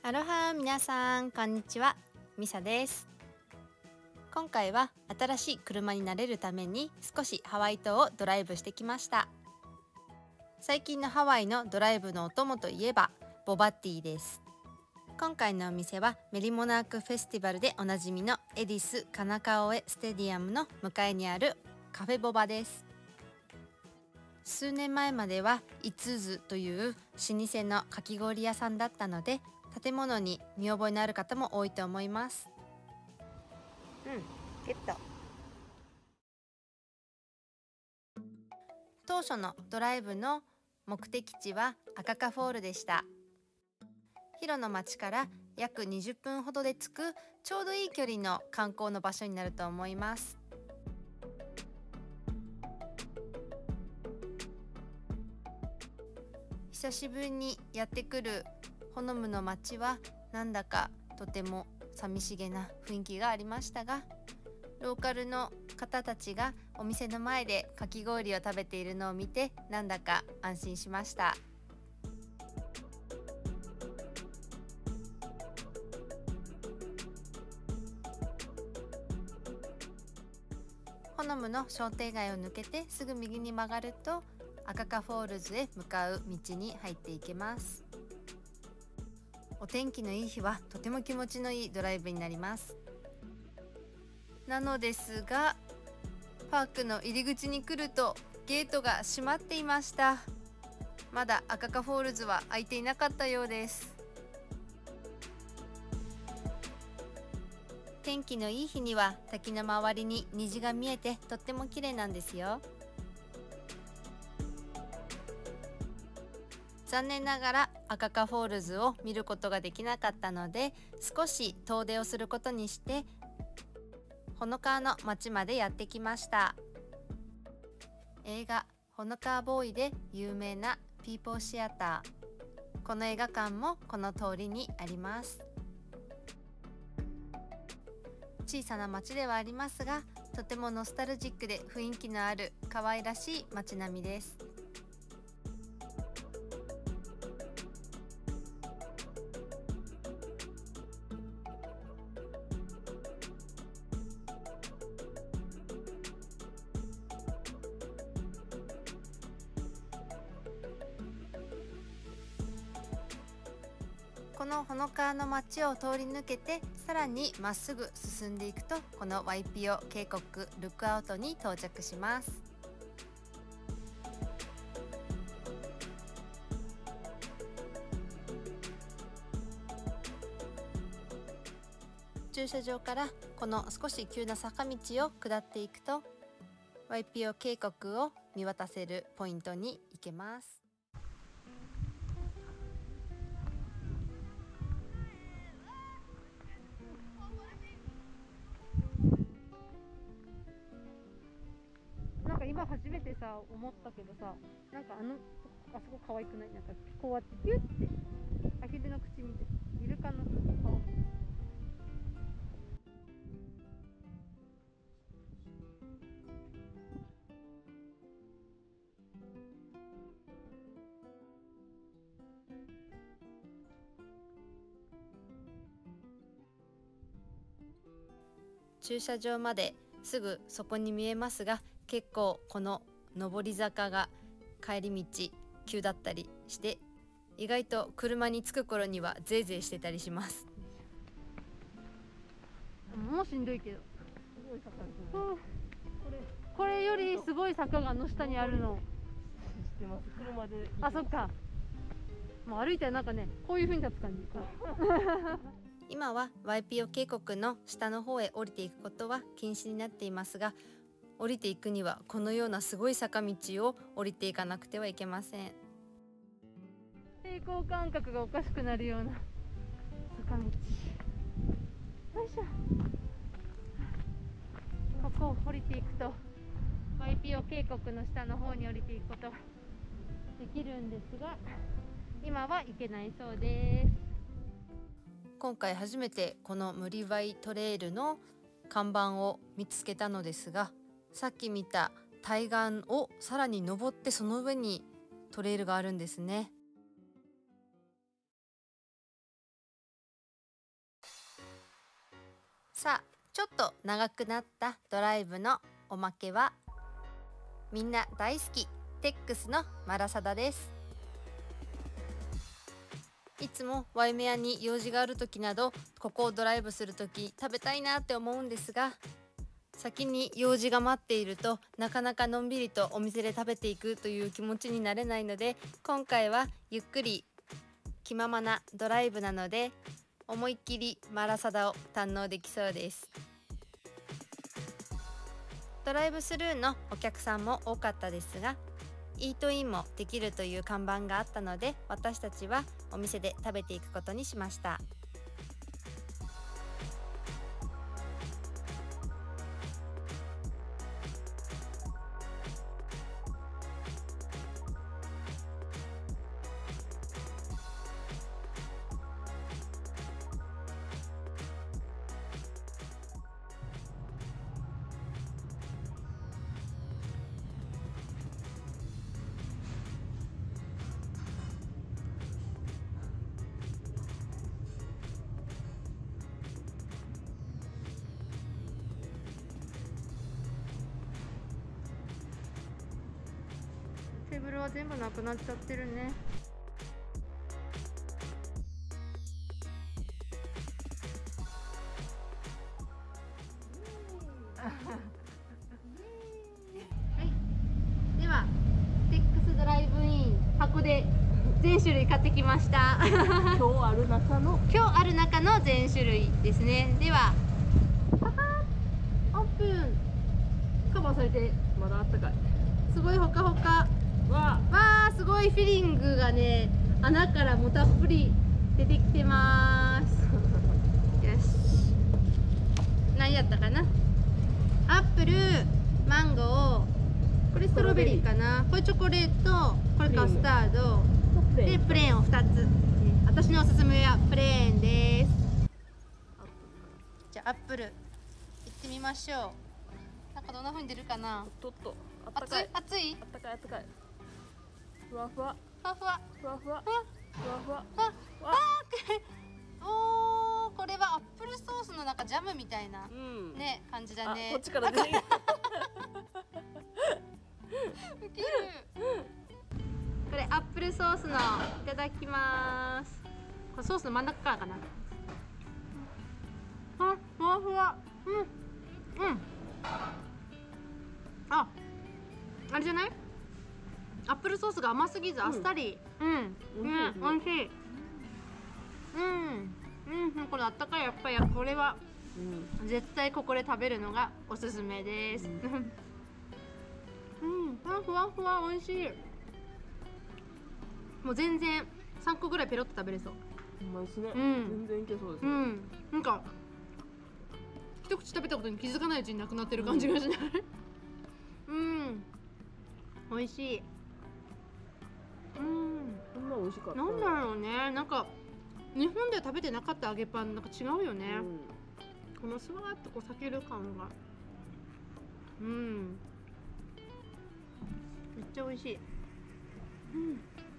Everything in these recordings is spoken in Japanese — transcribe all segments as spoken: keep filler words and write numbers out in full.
アロハ、皆さんこんにちは、ミサです。今回は新しい車に慣れるために少しハワイ島をドライブしてきました。最近のハワイのドライブのお供といえばボバティです。今回のお店はメリモナークフェスティバルでおなじみのエディスカナカオエステディアムの向かいにあるカフェボバです。数年前まではイツズという老舗のかき氷屋さんだったので、建物に見覚えのある方も多いと思います。うん、ゲット。当初のドライブの目的地はアカカフォールでした。ヒロの町から約にじゅっぷんほどで着くちょうどいい距離の観光の場所になると思います。久しぶりにやってくるホノムの町はなんだかとても寂しげな雰囲気がありましたが、ローカルの方たちがお店の前でかき氷を食べているのを見てなんだか安心しました。ホノムの商店街を抜けてすぐ右に曲がるとアカカフォールズへ向かう道に入っていけます。お天気のいい日はとても気持ちのいいドライブになります。なのですが、パークの入り口に来るとゲートが閉まっていました。まだアカカフォールズは開いていなかったようです。天気のいい日には滝の周りに虹が見えてとっても綺麗なんですよ。残念ながらアカカフォールズを見ることができなかったので、少し遠出をすることにしてホノカーの町までやってきました。映画ホノカーボーイで有名なピーポーシアター、この映画館もこの通りにあります。小さな町ではありますが、とてもノスタルジックで雰囲気のある可愛らしい町並みです。このホノカーの町を通り抜けてさらにまっすぐ進んでいくと、このワイピオ渓谷ルックアウトに到着します。駐車場からこの少し急な坂道を下っていくとワイピオ渓谷を見渡せるポイントに行けます。 なんか今初めてさ思ったけどさ、なんかあのあそこ可愛くない？なんかこうやってピュッてアヒルの口見てイルカの顔。 駐車場まですぐそこに見えますが、結構この上り坂が帰り道急だったりして意外と車に着く頃にはゼーゼーしてたりします。 もうしんどいけど、すごい坂ですね。これこれよりすごい坂があの下にあるの知ってます。車で。あ、そっか。もう歩いたらなんかね、こういう風に立つ感じ。 今はワイピオ渓谷の下の方へ降りていくことは禁止になっていますが、降りていくにはこのようなすごい坂道を降りていかなくてはいけません。 平行感覚がおかしくなるような坂道。よいしょ。ここを降りていくとワイピオ渓谷の下の方に降りていくことができるんですが、今は行けないそうです。 今回初めてこのムリワイトレイルの看板を見つけたのですが、さっき見た対岸をさらに登ってその上にトレイルがあるんですね。 さあ、ちょっと長くなったドライブのおまけは、みんな大好きテックスのマラサダです。いつもワイメアに用事がある時など、ここをドライブする時食べたいなって思うんですが、先に用事が待っているとなかなかのんびりとお店で食べていくという気持ちになれないので、今回はゆっくり気ままなドライブなので、思いっきりマラサダを堪能できそうです。ドライブスルーのお客さんも多かったですが、イートインもできるという看板があったので、私たちはお店で食べていくことにしました。テーブルは全部なくなっちゃってるね。はい、ではテックスドライブイン箱で全種類買ってきました。 今日ある中の今日ある中の全種類ですね。ではオープン。カバーされてまだあったかい。 すごいほかほか。 わあ、 わあ、すごいフィリングがね、穴からもたっぷり出てきてます。よし、何やったかな。アップル、マンゴー、これストロベリーかな。これチョコレート、これカスタードでプレーンをふたつ。私のおすすめはプレーンです。じゃあアップルいってみましょう。なんかどんな風に出るかな。 とっとあったかい。 熱い熱いあったかいあったかい。ふわふわふわふわふわふわふわふわ。 あおー、これはアップルソースのなんかジャムみたいな、 うん、 ね、感じだね。 あ、こっちから出てきた。 ウケる。これアップルソースのいただきます。これソースの真ん中からかな。あ、ふわふわ。うんうん。あ、あれじゃない？アップルソースが甘すぎずあっさり。うん、うん、ね、美味しい。うん、うん、これあったかい。やっぱりこれは、うん、絶対ここで食べるのがおすすめです。うん、うん、ふわふわ美味しい。もう全然三個ぐらいペロッと食べれそう。 うまいですね。 うん、 全然いけそうですね。 うん、なんか一口食べたことに気づかないうちになくなってる感じがしない。うん、うん、美味しい。うん、 こんな美味しかった。 なんだろうね、なんか日本では食べてなかった揚げパンなんか違うよね。うん、このスワーッとこう裂ける感が、うん、めっちゃ美味しい。うん、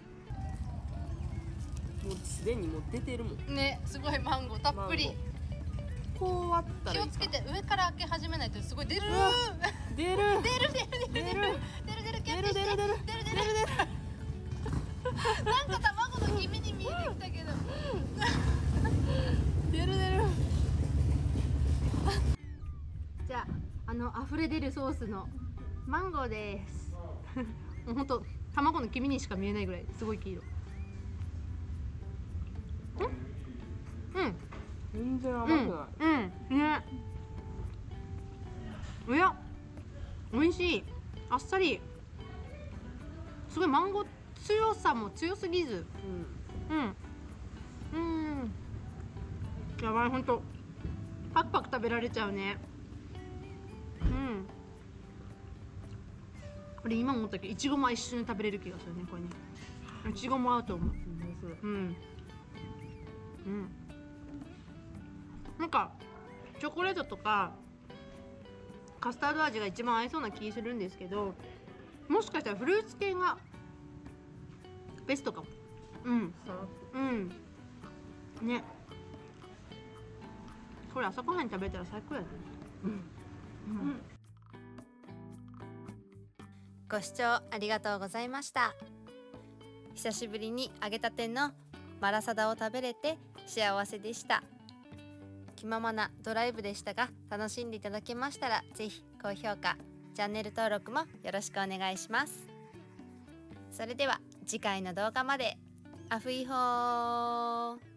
もうすでにもう出てるもんね。すごいマンゴーたっぷり。 こう割ったらいいか。 気をつけて上から開け始めないとすごい出る。 出る出る出る出る出る出る出る出る出る出る出る出る出る出る。なんか卵の黄身に見えてきたけど。 出る出る。 じゃあ、あの溢れ出るソースのマンゴーです。もうほんと卵の黄身にしか見えないぐらいすごい黄色。うん。 全然甘くない。 うん。うん、ね。いや、美味しい。あっさり。すごいマンゴー強さも強すぎず。うん。うん。うん。やばい、ほんと。パクパク食べられちゃうね。うん。これ今思ったけど、いちごも一緒に食べれる気がするね、これね。いちごも合うと思う。うん。うん。なんかチョコレートとかカスタード味が一番合いそうな気するんですけど、もしかしたらフルーツ系がベストかも。うんうんね。 これ朝ごはんに食べたら最高やね。うんうん、 ご視聴ありがとうございました。久しぶりに揚げたてのマラサダを食べれて幸せでした。気ままなドライブでしたが、楽しんでいただけましたらぜひ高評価、チャンネル登録もよろしくお願いします。それでは次回の動画まで。アフイホー。